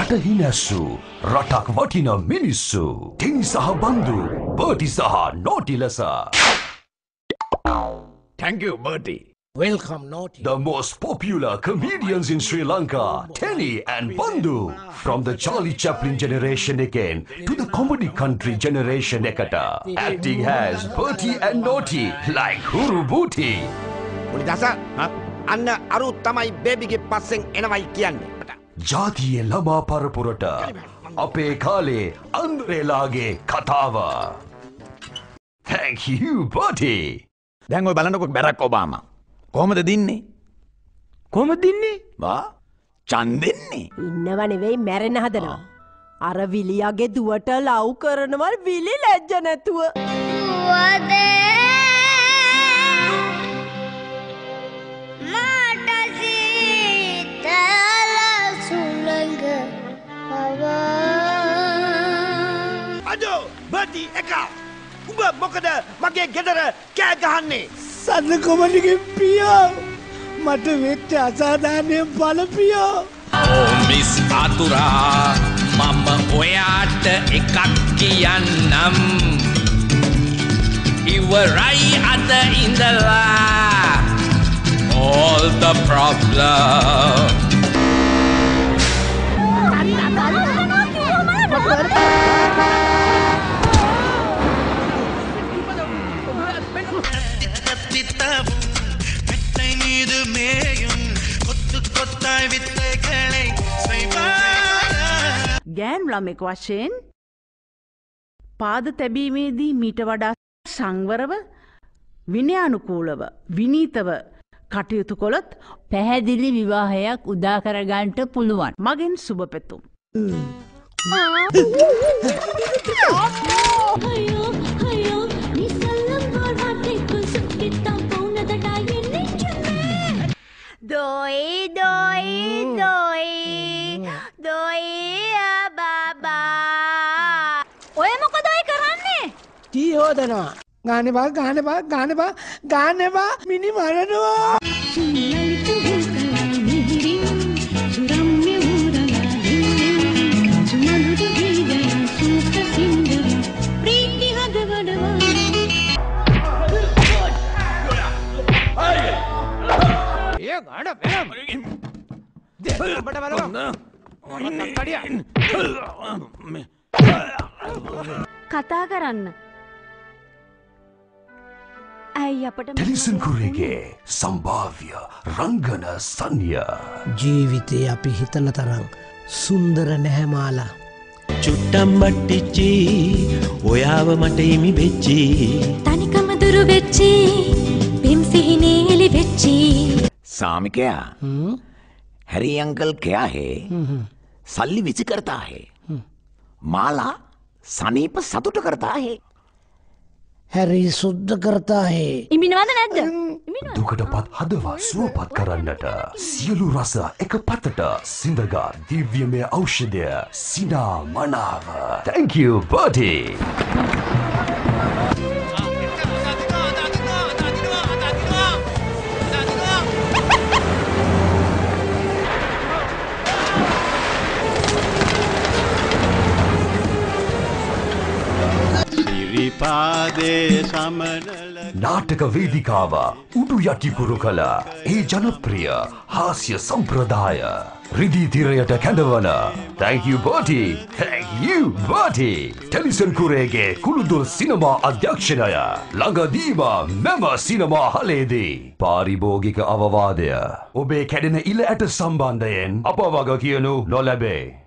රට හිනැස්සු රටක් වටින මිනිස්සු ටින් සහ බන්දු බර්ටි සහ නෝටි ලෙස. Thank you, Bertie. Welcome, Naughty. The most popular comedians in Sri Lanka, Tenny and Bandu. From the Charlie Chaplin generation again to the comedy country generation ekata. Acting has Bertie and Naughty like Huru Booty. Pulidasa, Anna Aru Tamai baby ge passing enawai kiyanne. Jatiye lama parapurata. Ape kale Andrelage Katawa. Thank you, Bertie. දැන් ඔය බලන්නකො Barack Obama. කොහමද දින්නේ? කොහමද දින්නේ? වා ඡන්දෙන්නේ. ඉන්නව නෙවෙයි මැරෙන්න හදනවා. අර විලියාගේ දුවට ලව් කරනවා විලි ලැජ්ජ නැතුව. අදෝ බටි එකා. උඹ මොකද මගේ ගෙදර කෑ ගහන්නේ? සන්න කොමඩිගෙන් පියෝ. මට වෙච්ච අසාධාරණයෙන් බලපියෝ. ඕ මිස් ආතුරා මම ඔයාට එකක් කියන්නම්. ඉවරයි අද ඉඳලා all the problem. ගෑනු ළමෙක් වශයෙන් පාද තැබීමේදී මීට වඩා සංවරව විනයානුකූලව විනීතව කටයුතු කළොත් පැහැදිලි විවාහයක් උදා කරගන්නට පුළුවන්. මගෙන් සුබ පැතුම්. Doi baba. ඔය මොකද ඔය කරන්නේ? ටී හොදනවා. ගානවා මිනි මරනවා. කතා කරන්න. ඇයි අපට ටෙලිසන් කුරේගේ සම්භාව්‍ය රංගන සංය. ජීවිතේ අපි හිතන තරම් සුන්දර නැහැ මාලා. චුට්ටම් බට්ටිච්චි ඔයාව මට හිමි වෙච්චි. තනිකම දුරු වෙච්චි පිම් සිහිනේ එලි වෙච්චි. सामिकया हैरी अंकल क्या है सल्ली विचि करता है माला सनीप सतुट करता है හැරි සුද්ධ කරතා හේ. ඉමිනවද නැද්ද? දුකටපත් හදවා සුවපත් කරන්නට සියලු රස එක පතට සිඳගා දිව්‍යමය ඖෂධය සිනා මනාව. Thank you, Bertie. නාටක වේදිකාව උඩු යටිකුරු කළ ඒ ජනප්‍රිය හාස්‍ය සම්ප්‍රදාය රිදී තිරයට කැඳවන Thank you, Bertie. Thank you, Bertie. ටෙලිසන් කුරේගේ කුළුදුල් සිනමා අධ්‍යක්ෂණය ළඟදීම මෙම සිනමා හලේදී පාරිභෝගික අවවාදය ඔබේ කැඩෙන ඉල ඇට සම්බන්ධයෙන් අප වග කියනු නොලැබේ.